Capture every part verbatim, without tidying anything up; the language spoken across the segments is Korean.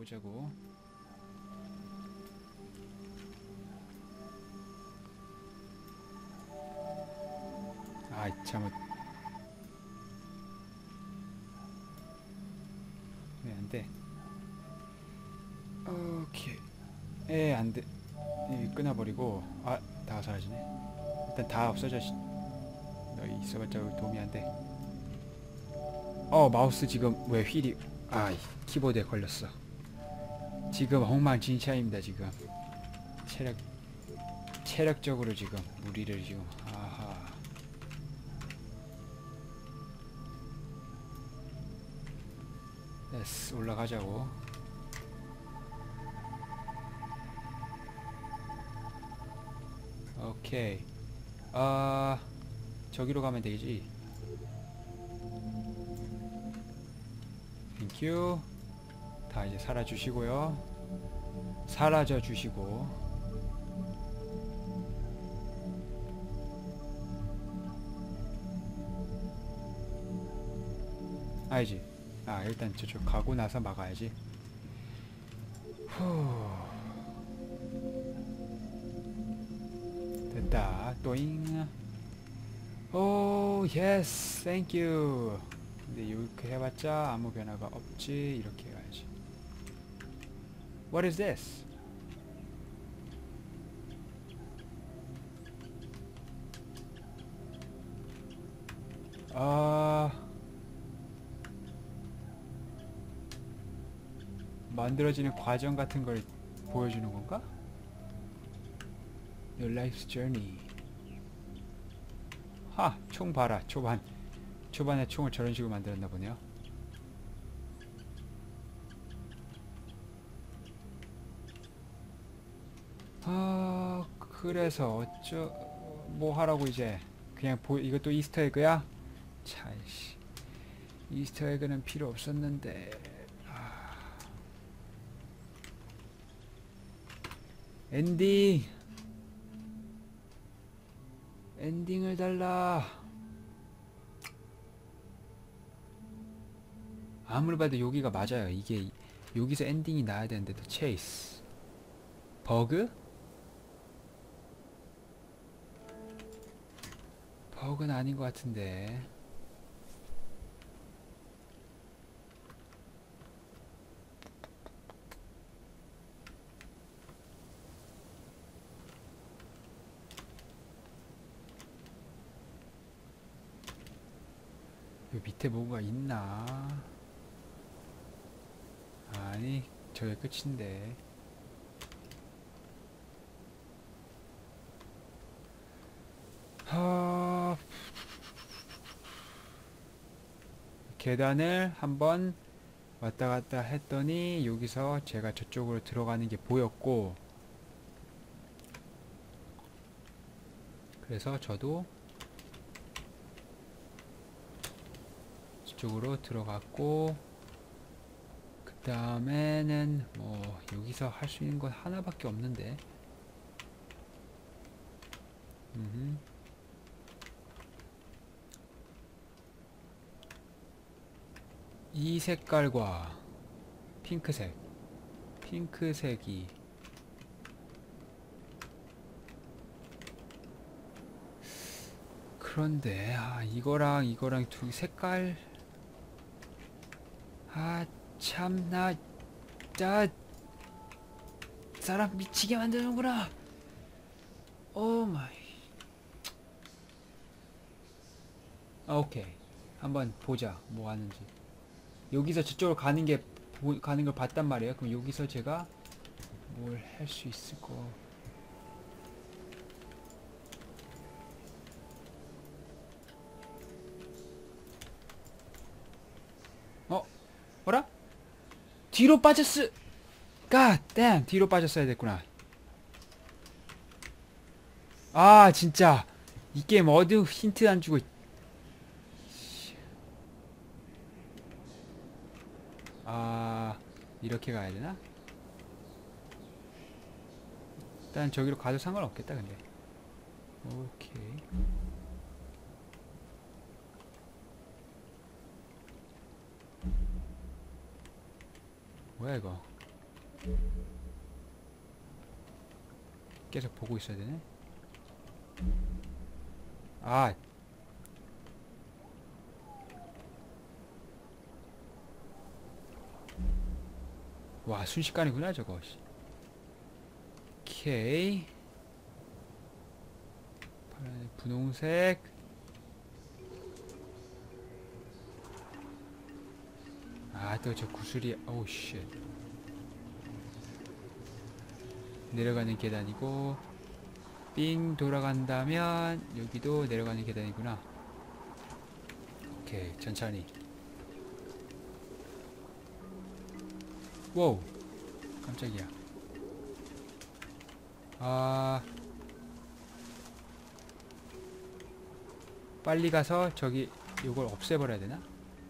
보자고. 아이 잘못. 왜 안돼? 오케이. 에 안돼. 이 끊어버리고. 아 다 사라지네. 일단 다 없어져. 너 있어봤자 도움이 안돼. 어 마우스 지금 왜 휠이 아 키보드에 걸렸어. 지금 엉망진창입니다. 지금 체력 체력적으로 지금 우리를 지금 아하. 됐어 올라가자고. 오케이. 아 저기로 가면 되지. 땡큐. 다 이제 사라주시고요. 사라져 주시고. 아니지. 아 일단 저쪽 가고 나서 막아야지. 후. 됐다. 또잉. 오 예스 땡큐. 근데 이렇게 해봤자 아무 변화가 없지. 이렇게 해야지. What is this? 아 만들어지는 과정 같은 걸 보여주는 건가? Your life's journey. 하! 총 봐라. 초반 초반에 총을 저런 식으로 만들었나 보네요. 아 그래서 어쩌 뭐 하라고 이제. 그냥 보 이것도 이스터에그야? 차이씨 이스터에그는 필요 없었는데. 아. 엔딩 엔딩을 달라. 아무리 봐도 여기가 맞아요. 이게 여기서 엔딩이 나야 되는데도 체이스 버그? 버그는 아닌 것 같은데. 요 밑에 뭐가 있나? 아니 저게 끝인데. 하... 계단을 한번 왔다 갔다 했더니 여기서 제가 저쪽으로 들어가는 게 보였고, 그래서 저도 저쪽으로 들어갔고, 그 다음에는 뭐 여기서 할 수 있는 건 하나밖에 없는데. 음흠. 이 색깔과 핑크색 핑크색이 그런데 아 이거랑 이거랑 두 색깔 아 참나 짜 사람 미치게 만드는구나. 오 마이. 아, 오케이 한번 보자 뭐 하는지. 여기서 저쪽으로 가는 게 보, 가는 걸 봤단 말이에요. 그럼 여기서 제가 뭘 할 수 있을 거. 어? 뭐라? 뒤로 빠졌어. God damn, 뒤로 빠졌어야 됐구나. 아 진짜 이 게임 어디 힌트 안 주고. 아 이렇게 가야 되나? 일단 저기로 가도 상관없겠다 근데. 오케이. 뭐야 이거? 계속 보고 있어야 되네. 아, 와, 순식간이구나 저거. 오케이. 파란, 분홍색. 아, 또 저 구슬이. 오우 쉣. 내려가는 계단이고, 삥 돌아간다면 여기도 내려가는 계단이구나. 오케이, 천천히. 와우, 깜짝이야. 아, 빨리 가서 저기 이걸 없애버려야 되나?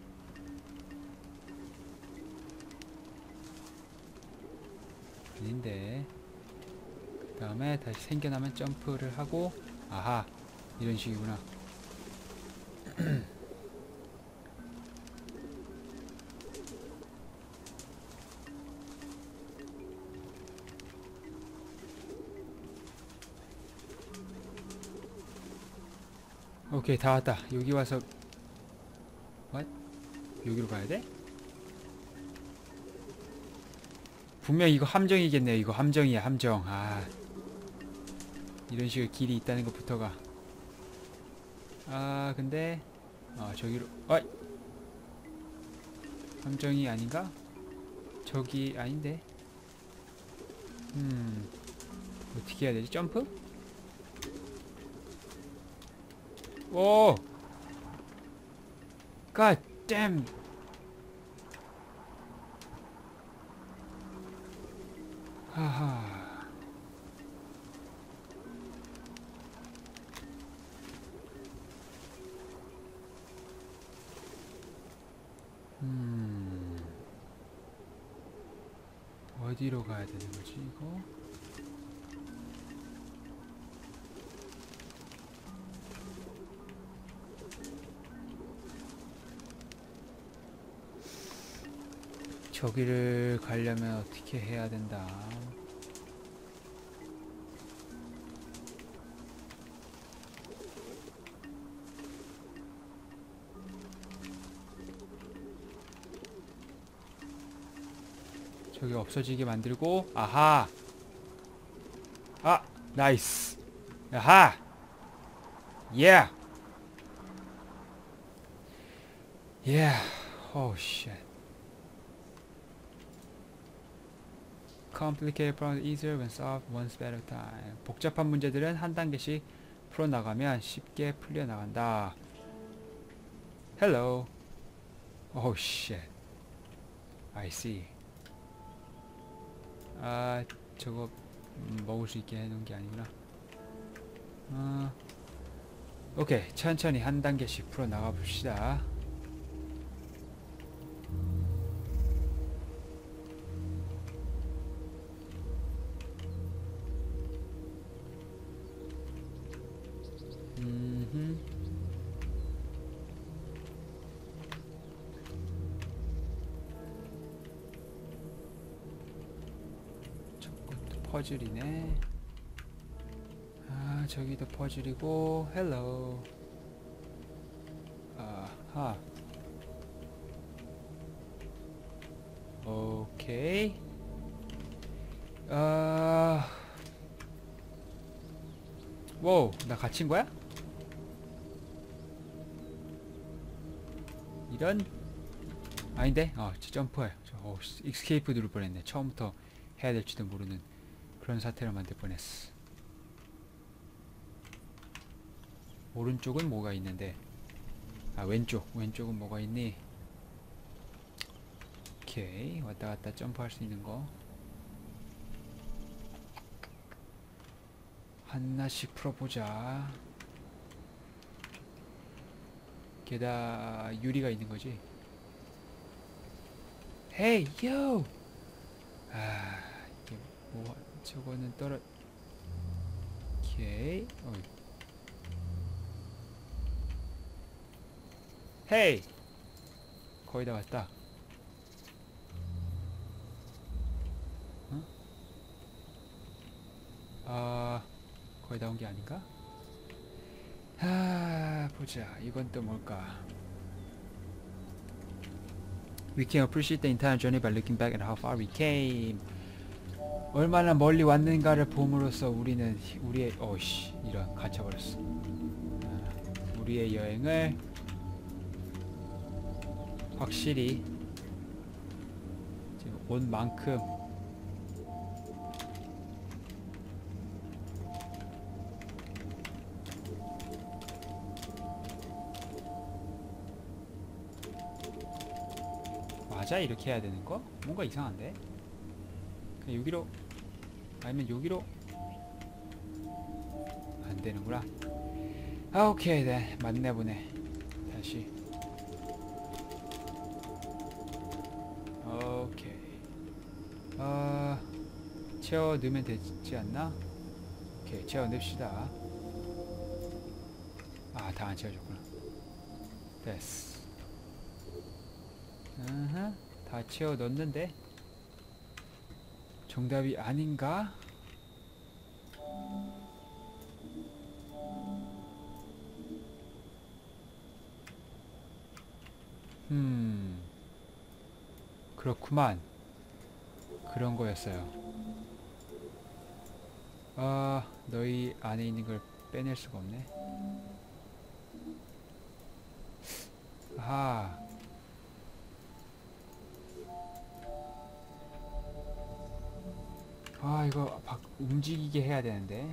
아닌데. 그 다음에 다시 생겨나면 점프를 하고, 아하, 이런 식이구나. 오케이, 다 왔다. 여기 와서 what? 여기로 가야 돼? 분명 이거 함정이겠네요. 이거 함정이야, 함정. 아, 이런 식으로 길이 있다는 것부터가. 아, 근데 아, 저기로. 어이, 함정이 아닌가? 저기 아닌데. 음, 어떻게 해야 되지? 점프? 오! God damn! 하하. 음. 어디로 가야 되는 거지, 이거? 저기를 가려면 어떻게 해야 된다. 저기 없어지게 만들고. 아하. 아, 나이스. 아하. 예. 예. 오 쉣. Complicated problems easier when solved one step at a time. 복잡한 문제들은 한 단계씩 풀어나가면 쉽게 풀려나간다. Hello. Oh shit. I see. 아, 저거 음, 먹을 수 있게 해놓은 게 아니구나. 어, 오케이, 천천히 한 단계씩 풀어나가 봅시다. 음흠. 저것도 퍼즐이네. 아, 저기도 퍼즐이고. 헬로. 아하. 오케이. 아, 와우, 나 갇힌 거야? 이런. 아닌데? 어, 점프해. 어, 익스케이프 누를 뻔했네. 처음부터 해야 될지도 모르는 그런 사태를 만들 뻔했어. 오른쪽은 뭐가 있는데? 아, 왼쪽. 왼쪽은 뭐가 있니? 오케이. 왔다 갔다 점프할 수 있는 거. 하나씩 풀어보자. 게다 유리가 있는 거지. 헤이, 요! 아, 이게 뭐, 저거는 떨어. 오케이. 어. 헤이! 거의 다 왔다. 거의 다 온 게 아닌가? 아, 보자. 이건 또 뭘까? We can appreciate the entire journey by looking back at how far we came. 얼마나 멀리 왔는가를 봄으로써 우리는 우리의 어씨 이런 갇혀버렸어. 아, 우리의 여행을 확실히 지금 온 만큼 맞아? 이렇게 해야 되는 거? 뭔가 이상한데? 그냥 여기로 아니면 여기로 안 되는구나. 아 오케이 네 맞네 보네. 다시 오케이 어 채워 넣으면 되지 않나? 오케이 채워 넣읍시다. 아 다 안 채워졌구나. 됐어. 으흠, 다 채워 넣었는데 정답이 아닌가? 음 그렇구만. 그런 거였어요. 아 너희 안에 있는 걸 빼낼 수가 없네. 아하 아 이거 막 움직이게 해야 되는데.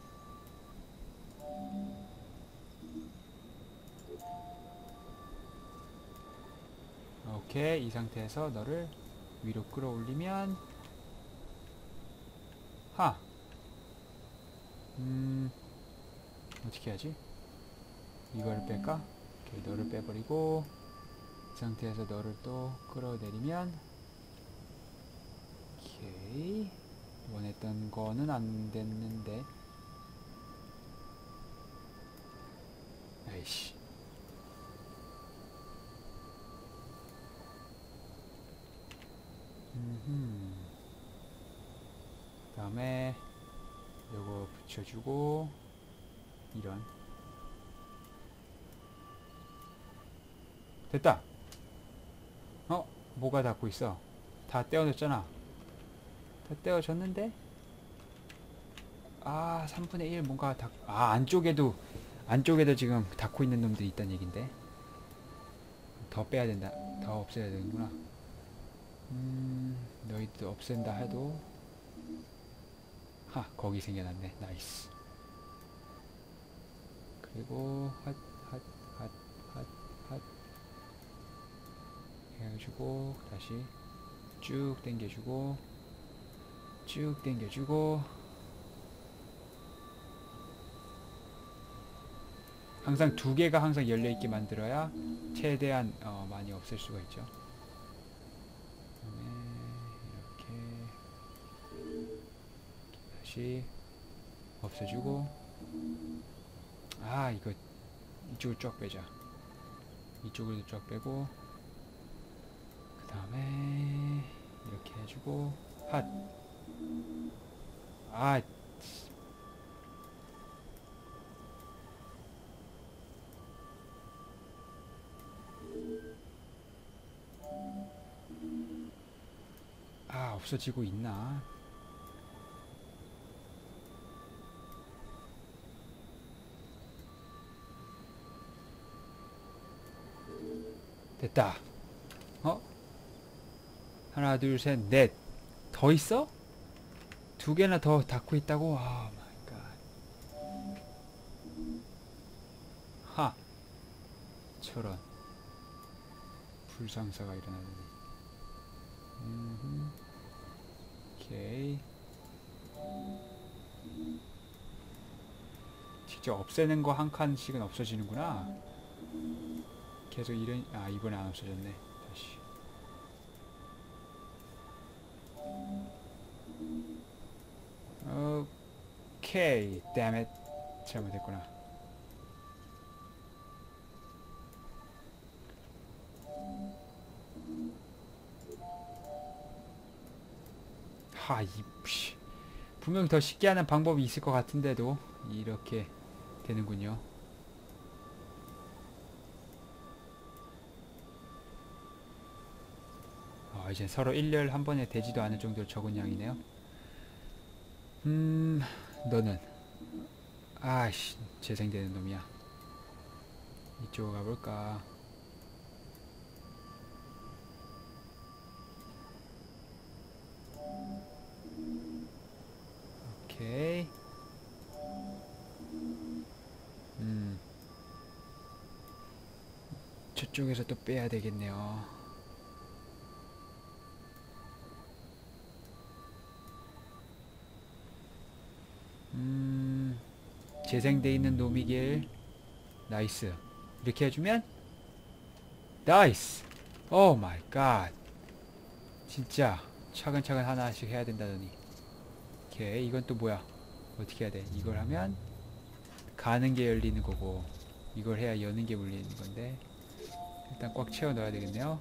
오케이 이 상태에서 너를 위로 끌어올리면 하! 음 어떻게 하지? 이거를 뺄까? 오케이 너를 빼버리고 이 상태에서 너를 또 끌어내리면 오케이 원했던 거는 안 됐는데 아이씨 음흠 그 다음에 요거 붙여주고 이런 됐다. 어? 뭐가 닿고 있어? 다 떼어졌잖아. 다 떼어졌는데? 아 삼분의 일 뭔가 닿.. 아 안쪽에도 안쪽에도 지금 닿고 있는 놈들이 있다는 얘긴데 더 빼야 된다. 더 없애야 되는구나. 음 너희도 없앤다 해도 하 거기 생겨났네. 나이스. 그리고 핫핫핫핫핫 해가지고 다시 쭉 당겨주고 쭉 당겨주고 항상 두 개가 항상 열려있게 만들어야 최대한 어, 많이 없앨 수가 있죠. 그다음에 이렇게 다시 없애주고 아 이거 이쪽을 쫙 빼자. 이쪽을 쫙 빼고 그 다음에 이렇게 해주고 핫 아 아 없어지고 있나? 됐다. 어? 하나 둘 셋 넷 더 있어? 두 개나 더 닫고 있다고? 아 마이 갓. 하 저런 불상사가 일어나다니. 음흠. 오케이 직접 없애는 거 한 칸씩은 없어지는구나. 계속 이런 아 이번에 안 없어졌네. 다시 오케이 damn it 잘못했구나. 하 이 씨 분명 더 쉽게 하는 방법이 있을 것 같은데도 이렇게 되는군요. 어, 이제 서로 일렬 한 번에 되지도 않을 정도로 적은 양이네요. 음, 너는 아이씨 재생되는 놈이야. 이쪽으로 가볼까? 오케이. 음, 저쪽에서 또 빼야 되겠네요. 음, 재생돼 있는 놈이길. 나이스. 이렇게 해주면 나이스. 오 마이 갓. 진짜 차근차근 하나씩 해야 된다더니. 오케이. 이건 또 뭐야? 어떻게 해야 돼? 이걸 하면 가는 게 열리는 거고, 이걸 해야 여는 게 열리는 건데, 일단 꽉 채워 넣어야 되겠네요.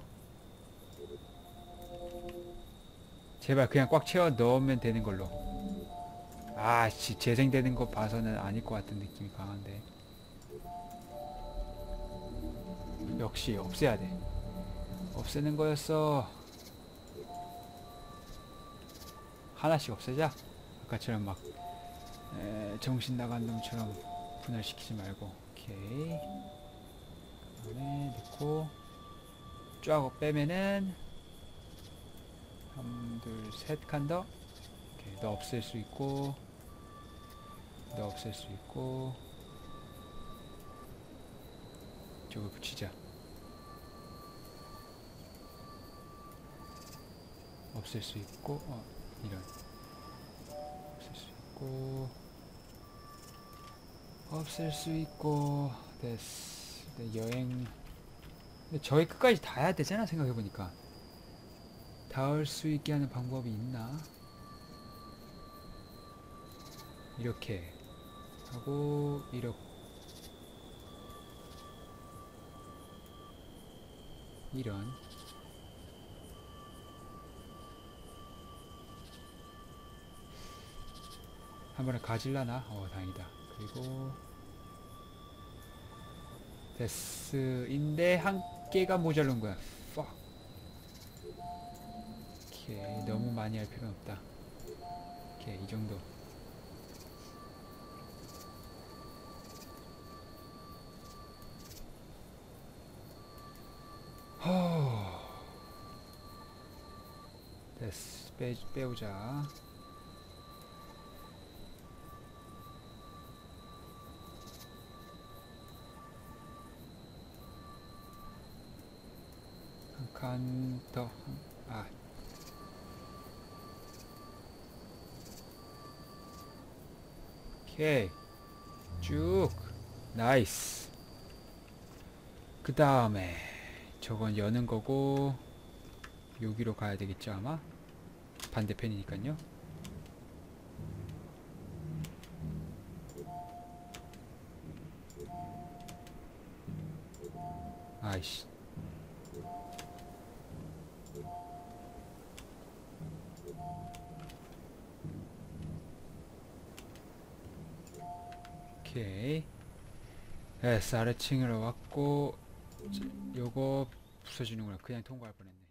제발 그냥 꽉 채워 넣으면 되는 걸로. 아씨 재생되는 거 봐서는 아닐 것 같은 느낌이 강한데. 역시 없애야 돼. 없애는 거였어. 하나씩 없애자. 아까처럼 막 에, 정신 나간 놈처럼 분할시키지 말고. 오케이. 그다음에 넣고 쫙 빼면은 한, 둘, 셋 칸 더. 오케이. 너 없앨 수 있고, 너 없앨 수 있고, 저걸 붙이자. 없앨 수 있고, 어, 이런. 없앨 수 있고, 없앨 수 있고, 됐어. 네, 여행. 근데 저희 끝까지 다 해야 되잖아, 생각해보니까. 닿을 수 있게 하는 방법이 있나? 이렇게 하고, 이렇게. 이런. 한 번에 가질라나? 어, 다행이다. 그리고 데스인데 한 개가 모자른 거야. fuck. 오케이. 너무 많이 할 필요는 없다. 오케이. 이 정도. 허. 데스 빼, 빼오자. 한 칸 더. 아. 오케이. 쭉. 나이스. 그 다음에 저건 여는 거고, 여기로 가야 되겠죠 아마? 반대편이니까요. 아이씨. 오케이. 됐어. 아래층으로 왔고, 요거 부숴주는구나. 그냥 통과할 뻔했네.